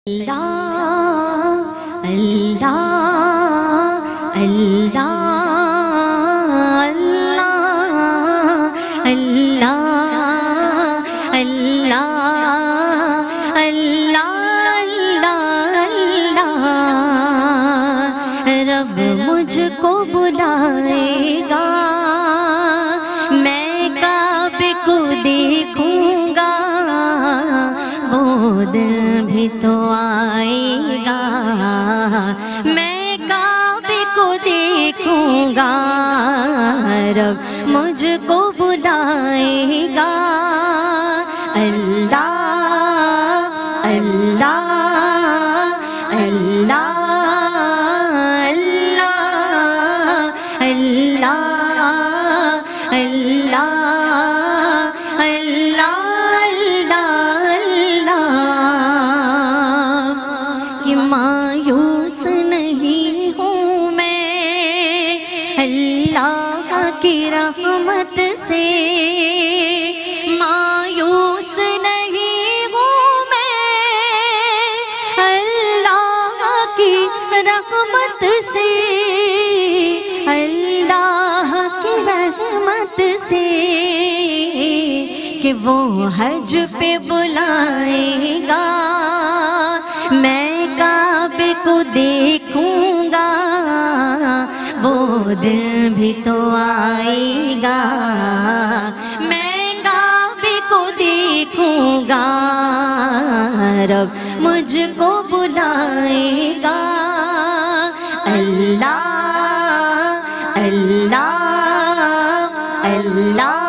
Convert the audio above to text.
اللہ اللہ اللہ اللہ اللہ اللہ اللہ رب مجھ کو بلائے گا، میں کعبے کو دیکھوں گا، وہ دن بھی تو آئے گا، میں کعبے کو دیکھوں گا، رب مجھ کو بلائے گا۔ اللہ اللہ اللہ اللہ اللہ اللہ کہ مایوس نہیں ہوں میں اللہ کی رحمت سے، مایوس نہیں ہوں میں اللہ کی رحمت سے، اللہ کی رحمت سے کہ وہ حج پہ بلائے گا، میں کعبے کو دیکھوں گا، وہ دن بھی تو آئے گا، میں کعبے کو دیکھوں گا، رب مجھ کو بلائے گا۔ اللہ اللہ اللہ